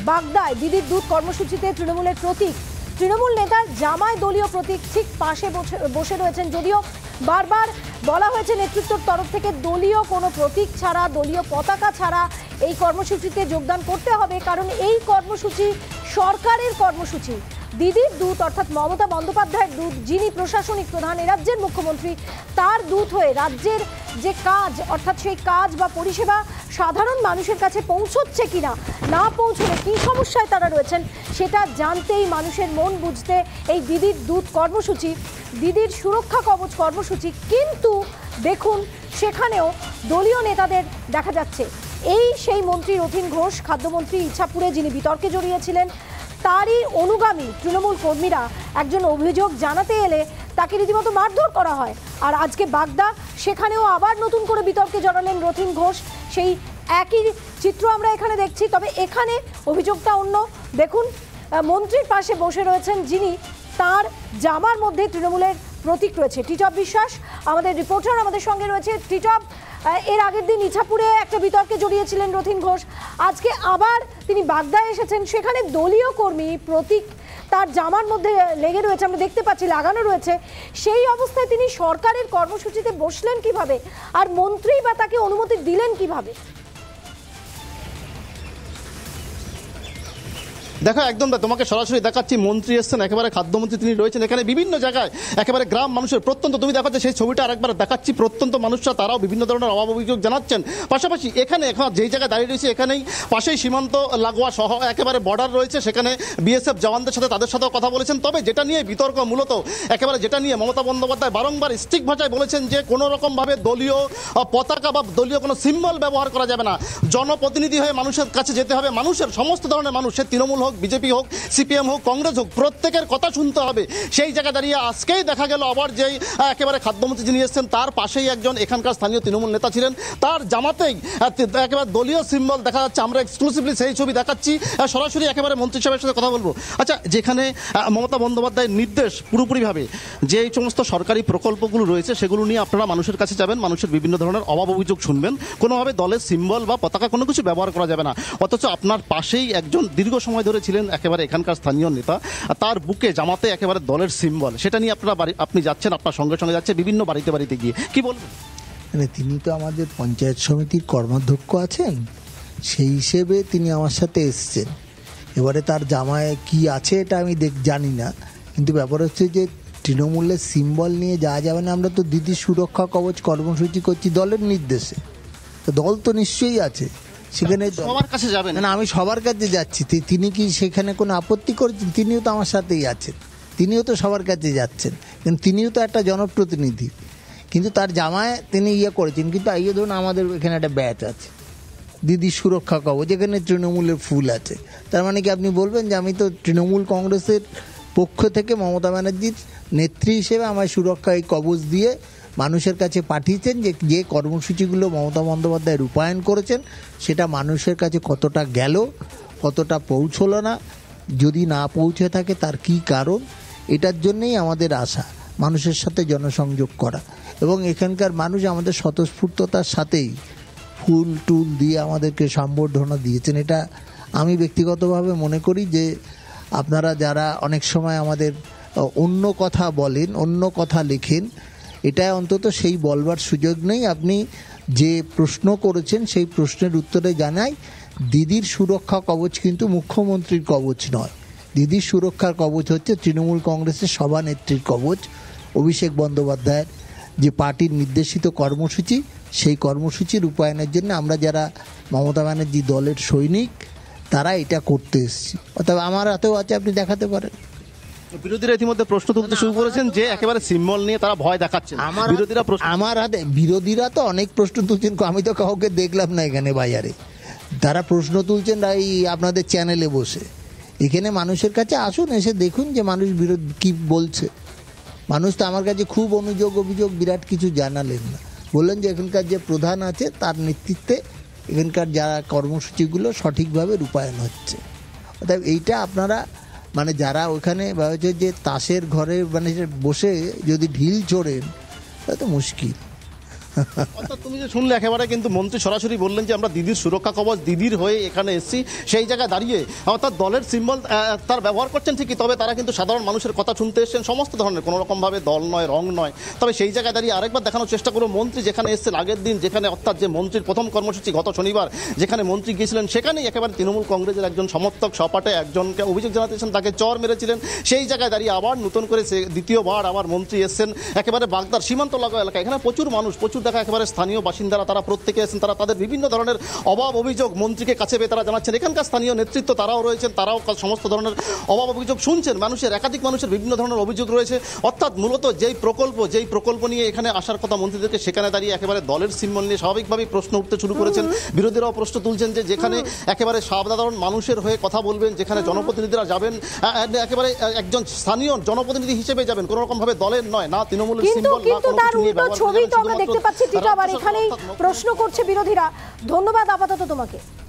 বাগদায় দিদির দুধ কর্মসূচিতে তৃণমূলের প্রতীক, তৃণমূল নেতার জামায় দলীয় প্রতীক ঠিক পাশে বসে রয়েছেন। যদিও বারবার বলা হয়েছে নেতৃত্বের তরফ থেকে দলীয় কোনো প্রতীক ছাড়া, দলীয় পতাকা ছাড়া এই কর্মসূচিতে যোগদান করতে হবে, কারণ এই কর্মসূচি সরকারের কর্মসূচি। দিদির দূত অর্থাৎ মমতা বন্দ্যোপাধ্যায়ের দূত, যিনি প্রশাসনিক প্রধান, রাজ্যের মুখ্যমন্ত্রী, তার দূত হয়ে রাজ্যের যে কাজ অর্থাৎ সেই কাজ বা পরিষেবা সাধারণ মানুষের কাছে পৌঁছচ্ছে কিনা, না পৌঁছলে কী সমস্যায় তারা রয়েছেন সেটা জানতেই, মানুষের মন বুঝতে এই দিদির দূত কর্মসূচি, দিদির সুরক্ষা কবচ কর্মসূচি। কিন্তু দেখুন সেখানেও দলীয় নেতাদের দেখা যাচ্ছে। এই সেই মন্ত্রী রথীন ঘোষ, খাদ্যমন্ত্রী ইছাপুরে, যিনি বিতর্কে জড়িয়েছিলেন, তারই অনুগামী তৃণমূল কর্মীরা একজন অভিযোগ জানাতে এলে তাকে রীতিমতো মারধর করা হয়। আর আজকে বাগদা, সেখানেও আবার নতুন করে বিতর্কে জড়ালেন রথীন ঘোষ। সেই একই চিত্র আমরা এখানে দেখছি, তবে এখানে অভিযোগটা অন্য। দেখুন মন্ত্রীর পাশে বসে রয়েছেন যিনি, তার জামার মধ্যে তৃণমূলের প্রতীক রয়েছে। টিটপ বিশ্বাস আমাদের রিপোর্টার আমাদের সঙ্গে রয়েছে। টিটপ, এর আগের দিন ইছাপুরে একটা বিতর্কে জড়িয়েছিলেন রথীন ঘোষ, আজকে আবার তিনি বাগদায় এসেছেন, সেখানে দলীয় কর্মী প্রতীক তার জামার মধ্যে লেগে রয়েছে, আমরা দেখতে পাচ্ছি লাগানো রয়েছে। সেই অবস্থায় তিনি সরকারের কর্মসূচিতে বসলেন কিভাবে, আর মন্ত্রী বা তাকে অনুমতি দিলেন কিভাবে? দেখো একদম তোমাকে সরাসরি দেখাচ্ছি, মন্ত্রী এসছেন, একেবারে খাদ্যমন্ত্রী তিনি রয়েছেন এখানে, বিভিন্ন জায়গায় একেবারে গ্রাম মানুষের প্রত্যন্ত, তুমি দেখাচ্ছে সেই ছবিটা আরেকবার দেখাচ্ছি, প্রত্যন্ত মানুষরা তারাও বিভিন্ন ধরনের অভাব অভিযোগ জানাচ্ছেন। পাশাপাশি এখানে এখন যেই জায়গায় দাঁড়িয়ে রয়েছে এখানেই পাশেই সীমান্ত লাগোয়া সহ একেবারে বর্ডার রয়েছে, সেখানে বিএসএফ জওয়ানদের সাথে তাদের সাথেও কথা বলেছেন। তবে যেটা নিয়ে বিতর্ক মূলত একেবারে যেটা নিয়ে মমতা বন্দ্যোপাধ্যায় বারংবার স্ট্রিক্ট ভাষায় বলেছেন যে কোনো রকমভাবে দলীয় পতাকা বা দলীয় কোনো সিম্বল ব্যবহার করা যাবে না, জনপ্রতিনিধি হয়ে মানুষের কাছে যেতে হবে, মানুষের সমস্ত ধরনের মানুষ, সে তৃণমূল হোক, বিজেপি হোক, সিপিএম হোক, কংগ্রেস হোক, প্রত্যেকের কথা শুনতে হবে। সেই জায়গায় দাঁড়িয়ে আজকেই দেখা গেল আবার যেই একেবারে খাদ্যমন্ত্রী যিনি এসেছেন তার পাশেই একজন এখানকার স্থানীয় তৃণমূল নেতা ছিলেন, তার জামাতেই একেবারে দলীয় সিম্বল দেখা যাচ্ছে। আমরা এক্সক্লুসিভলি সেই ছবি দেখাচ্ছি, সরাসরি একেবারে মন্ত্রী সাহেবের সাথে কথা বলবো। আচ্ছা, যেখানে মমতা বন্দ্যোপাধ্যায়ের নির্দেশ পুরোপুরিভাবে যে এই সমস্ত সরকারি প্রকল্পগুলো রয়েছে সেগুলো নিয়ে আপনারা মানুষের কাছে যাবেন, মানুষের বিভিন্ন ধরনের অভাব অভিযোগ শুনবেন, কোনোভাবে দলের সিম্বল বা পতাকা কোনো কিছু ব্যবহার করা যাবে না। অথচ আপনার পাশেই একজন দীর্ঘ সময় ধরে ছিলেন একেবারে এখানকার স্থানীয় নেতা, তার বুকে জামাতে একেবারে দলের সিম্বল, সেটা নিয়ে আপনি যাচ্ছেন, আপনার সঙ্গে সঙ্গে যাচ্ছে বিভিন্ন বাড়িতে বাড়িতে গিয়ে, কি বলবেন? মানে তিনি তো আমাদের পঞ্চায়েত সমিতির কর্মাধ্যক্ষ আছেন, সেই হিসেবে তিনি আমার সাথে এসছেন। এবারে তার জামায় কি আছে এটা আমি জানি না, কিন্তু ব্যাপার হচ্ছে যে তৃণমূলের সিম্বল নিয়ে যাওয়া যাবে না। আমরা তো দিদির সুরক্ষা কবচ কর্মসূচি করছি দলের নির্দেশে, তো দল তো নিশ্চয়ই আছে সেখানে, সবার কাছে যাবেন না? আমি সবার কাছে যাচ্ছি, তিনি কি সেখানে কোনো আপত্তি করছেন? তিনিও তো আমার সাথেই আছেন, তিনিও তো সবার কাছে যাচ্ছেন, কিন্তু তিনিও তো একটা জনপ্রতিনিধি। কিন্তু তার জামায় তিনি করেছেন, কিন্তু ধরুন আমাদের এখানে একটা ব্যাচ আছে দিদির সুরক্ষা কবচ, যেখানে তৃণমূলের ফুল আছে। তার মানে কি আপনি বলবেন যে আমি তো তৃণমূল কংগ্রেসের পক্ষ থেকে মমতা ব্যানার্জির নেত্রী হিসেবে আমার সুরক্ষা এই কবচ দিয়ে মানুষের কাছে পাঠিয়েছেন, যে কর্মসূচিগুলো মমতা বন্দ্যোপাধ্যায় রূপায়ণ করেছেন সেটা মানুষের কাছে কতটা গেল, কতটা পৌঁছলো না, যদি না পৌঁছে থাকে তার কি কারণ, এটার জন্যেই আমাদের আশা মানুষের সাথে জনসংযোগ করা। এবং এখানকার মানুষ আমাদের স্বতঃস্ফূর্ততার সাথেই ফুল টুল দিয়ে আমাদেরকে সম্বর্ধনা দিয়েছেন। এটা আমি ব্যক্তিগতভাবে মনে করি যে আপনারা যারা অনেক সময় আমাদের অন্য কথা বলেন, অন্য কথা লেখেন, এটা অন্তত সেই বলবার সুযোগ নেই। আপনি যে প্রশ্ন করেছেন সেই প্রশ্নের উত্তরে জানাই, দিদির সুরক্ষা কবচ কিন্তু মুখ্যমন্ত্রীর কবচ নয়। দিদির সুরক্ষার কবচ হচ্ছে তৃণমূল কংগ্রেসের সভানেত্রীর কবচ, অভিষেক বন্দ্যোপাধ্যায়ের যে পার্টির নির্দেশিত কর্মসূচি, সেই কর্মসূচি রূপায়ণের জন্য আমরা যারা মমতা ব্যানার্জি দলের সৈনিক তারা এটা করতে এসেছি। অর্থাৎ আমার হাতেও আছে, আপনি দেখাতে পারেন। বিরোধীরা ইতিমধ্যে প্রশ্ন তুলতে শুরু করেছেন যে একেবারে সিম্বল নিয়ে তারা ভয় দেখাচ্ছেন। বিরোধীরা তো অনেক প্রশ্ন তুলছেন, আমি তো কাউকে দেখলাম না এখানে বাজারে। তারা প্রশ্ন তুলছেন এই আপনাদের চ্যানেলে বসে। এখানে মানুষের কাছে আসুন, এসে দেখুন যে মানুষ কি বলছে। মানুষ তো আমার কাছে খুব অভিযোগ বিরাট কিছু জানালেন না, বললেন যে এখানকার যে প্রধান আছে তার নেতৃত্বে এখানকার যারা কর্মসূচিগুলো সঠিকভাবে রূপায়ণ হচ্ছে। অর্থাৎ এইটা আপনারা মানে যারা ওখানে হচ্ছে যে তাসের ঘরে মানে বসে যদি ঢিল ছোড়েন তা তো মুশকিল। অর্থাৎ তুমি যে শুনলে একেবারে কিন্তু মন্ত্রী সরাসরি বললেন যে আমরা দিদির সুরক্ষা কবচ, দিদির হয়ে এখানে এসেছি, সেই জায়গায় দাঁড়িয়ে অর্থাৎ দলের সিম্বল তার ব্যবহার করছেন ঠিকই, তবে তারা কিন্তু সাধারণ মানুষের কথা শুনতে এসেছেন, সমস্ত ধরনের, কোনো রকমভাবে দল নয়, রং নয়। তবে সেই জায়গায় দাঁড়িয়ে আরেকবার দেখানোর চেষ্টা করবো মন্ত্রী যেখানে এসেছেন আগের দিন, যেখানে অর্থাৎ যে মন্ত্রীর প্রথম কর্মসূচি গত শনিবার যেখানে মন্ত্রী গিয়েছিলেন, সেখানেই একেবারে তৃণমূল কংগ্রেসের একজন সমর্থক সপাটে একজনকে অভিযোগ জানাতেছেন তাকে চর মেরেছিলেন। সেই জায়গায় দাঁড়িয়ে আবার নতুন করে দ্বিতীয়বার আবার মন্ত্রী এসেছেন একেবারে বাগদার সীমান্ত লাগোয়া এলাকা। এখানে প্রচুর মানুষ, প্রচুর দেখা একেবারে স্থানীয় বাসিন্দারা, তারা প্রত্যেকে এসেছেন, তারা তাদের বিভিন্ন ধরনের অভাব অভিযোগ মন্ত্রীকে কাছে পেয়ে তারা জানাচ্ছেন। এখানকার স্থানীয় নেতৃত্ব তারাও রয়েছেন, তারাও সমস্ত ধরনের অভাব অভিযোগ শুনছেন। মানুষের একাধিক মানুষের বিভিন্ন ধরনের অভিযোগ রয়েছে। অর্থাৎ মূলত যেই প্রকল্প নিয়ে এখানে আসার কথা মন্ত্রীদেরকে, সেখানে দাঁড়িয়ে একেবারে দলের সিম্বল নিয়ে স্বাভাবিকভাবেই প্রশ্ন উঠতে শুরু করেছেন। বিরোধীরাও প্রশ্ন তুলছেন যে যেখানে একেবারে সাধারণ মানুষের হয়ে কথা বলবেন, যেখানে জনপ্রতিনিধিরা যাবেন, একেবারে একজন স্থানীয় জনপ্রতিনিধি হিসেবে যাবেন, কোনো রকম ভাবে দলের নয়, না তৃণমূলের সিম্বল, না কিন্তু কোনো তার কিছু নিয়ে উল্টো ব্যবহার ছবি করে তো আমরা দেখতে পাচ্ছি। ঠিক আবার এখানেই প্রশ্ন করছে বিরোধীরা। ধন্যবাদ আপাতত তোমাকে।